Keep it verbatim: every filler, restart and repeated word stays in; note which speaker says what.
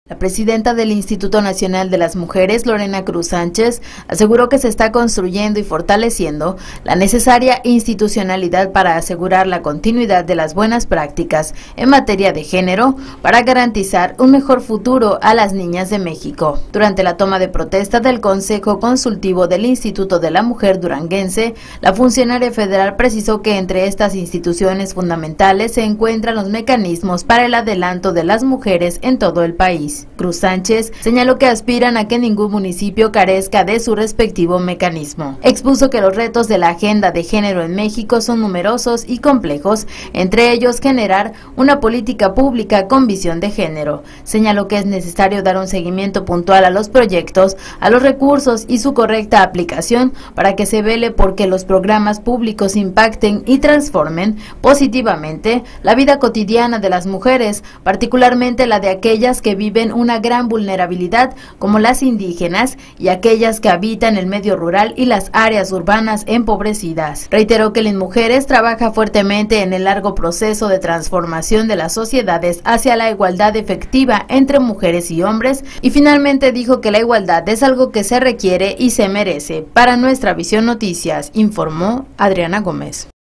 Speaker 1: La presidenta del Instituto Nacional de las Mujeres, Lorena Cruz Sánchez, aseguró que se está construyendo y fortaleciendo la necesaria institucionalidad para asegurar la continuidad de las buenas prácticas en materia de género para garantizar un mejor futuro a las niñas de México. Durante la toma de protesta del Consejo Consultivo del Instituto de la Mujer Duranguense, la funcionaria federal precisó que entre estas instituciones fundamentales se encuentran los mecanismos para el adelanto de las mujeres en todo el país. Cruz Sánchez señaló que aspiran a que ningún municipio carezca de su respectivo mecanismo. Expuso que los retos de la agenda de género en México son numerosos y complejos, entre ellos generar una política pública con visión de género. Señaló que es necesario dar un seguimiento puntual a los proyectos, a los recursos y su correcta aplicación para que se vele por que los programas públicos impacten y transformen positivamente la vida cotidiana de las mujeres, particularmente la de aquellas que viven una gran vulnerabilidad como las indígenas y aquellas que habitan el medio rural y las áreas urbanas empobrecidas. Reiteró que Linmujeres trabaja fuertemente en el largo proceso de transformación de las sociedades hacia la igualdad efectiva entre mujeres y hombres y finalmente dijo que la igualdad es algo que se requiere y se merece. Para Nuestra Visión Noticias, informó Adriana Gómez.